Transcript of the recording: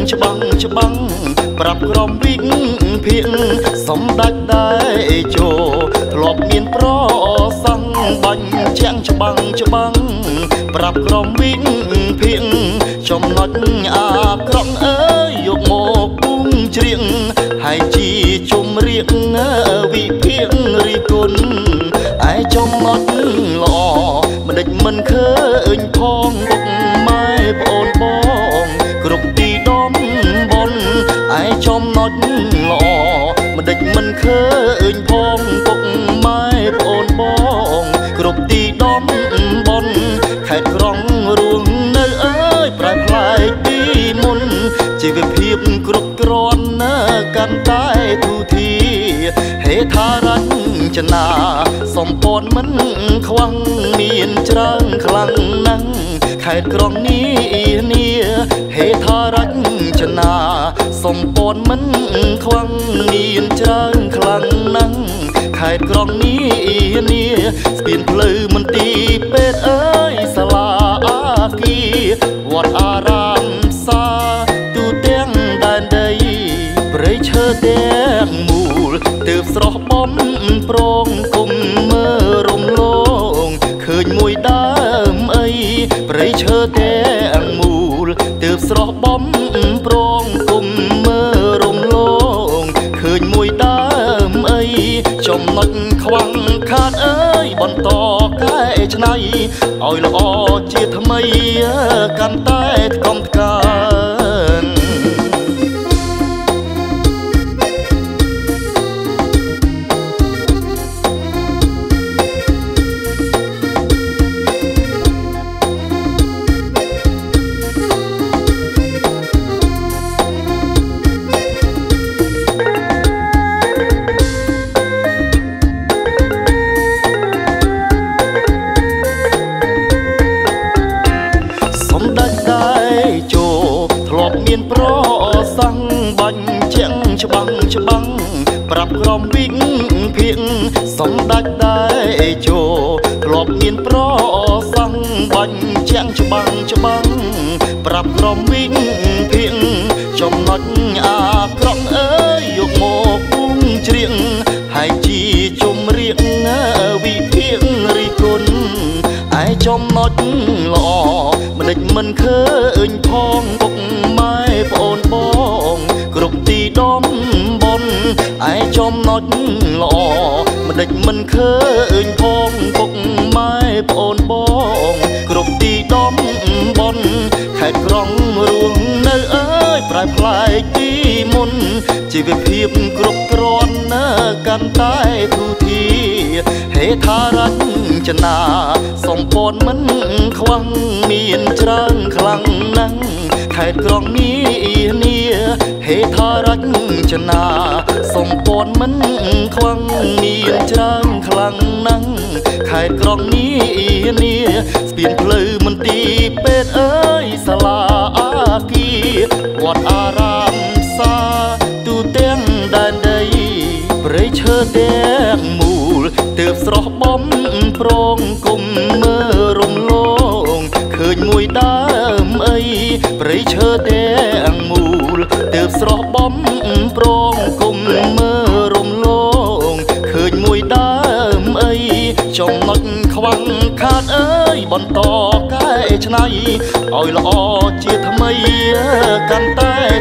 ច្បាំងប្រាប់ក្រុមវិកភាកសំដាច់ដែរចូលធ្លាប់មានប្រសាំងបាញ់ជាងច្បាំងប្រាប់ក្រុមវិកភាកចំណុចអាក្រក់អើយយកមកពុំជ្រៀងហើយជាជំរៀកវិភាករីគុណឯចំណុចល្អមិនដេចមិនឃើញផងពុកម៉ែប្អូនបងគ្រប់ទីដំបន់ឯចំណុចល្អមិនដេចមិនឃើញផងពុកម៉ែប្អូនបងគ្រប់ទីដំបន់ខេត្តក្រុងរួងនៅអើយប្រែប្លែកពីមុនជីវភាពគ្រប់គ្រាន់ណាកាន់តែទូធីហេថារញ្ចនាសំពន់មិនខ្វាំងមានច្រើនខ្លាំងណាស់ខេត្តក្រុងនេះហេថារញ្ចនាសំពន់មិនខ្វាំងមានច្រើនខ្លាំងណាស់ខេត្តក្រុងនេះស្ពានផ្លូវមន្ទីរពេទ្យអើយសាលាអាគារវត្តអារាមផ្សារទូទាំងដែនដីព្រៃឈើទាំងមូលទើបស្រស់បំប្រងគុំមើរំលងឃើញមួយដើមអីព្រៃឈើទាំងមូលទើបស្រស់បំប្រងគុំមើរំលងឃើញមួយដើមអីចំណុចខ្វាំងខាតអើយបន្តកែច្នៃឲ្យល្អជាថ្មីកាន់តែថ្កុំថ្កើងមានប្រសាំងបាញ់ជាងច្បាំងប្រាប់ក្រុមវិកភាកសំដាច់ដែរចូលធ្លាប់មានប្រសាំងបាញ់ជាងច្បាំងប្រាប់ក្រុមវិកភាកចំណុចអាក្រក់អើយយកមកពុំជ្រៀងហើយជាជំរៀកវិភាករីគុណឯចំណុចល្អមិនដេចមិនឃើញផងពុកម៉ែប្អូនបងគ្រប់ទីដំបន់ឯចំណុចល្អមិនដេចមិនឃើញផងពុកម៉ែប្អូនបងគ្រប់ទីដំបន់ខេត្តក្រុងរួងនៅអើយប្រែប្លែកពីមុនជីវភាពគ្រប់គ្រាន់ណាកាន់តែទូធីហេថារញ្ចនាសំពន់មិនខ្វាំងមានច្រើនខ្លាំងណាស់ខេត្តក្រុងនេះហេថារញ្ចនាសំពន់មិនខ្វាំងមានច្រើនខ្លាំងណាស់ខេត្តក្រុងនេះស្ពានផ្លូវមន្ទីរពេទ្យអើយសាលាអាគារវត្តអារាមផ្សារទូទាំងដែនដីព្រៃឈើទាំងមូលទើបស្រស់បំប្រងគុំមើរំលងឃើញមួយដើមអីព្រៃឈើទាំងមូលទើបស្រស់បំប្រងគុំមើរំលងឃើញមួយដើមអីចំណុចខ្វាំងខាតអើយបន្តកែច្នៃឲ្យល្អជាថ្មីកាន់តែ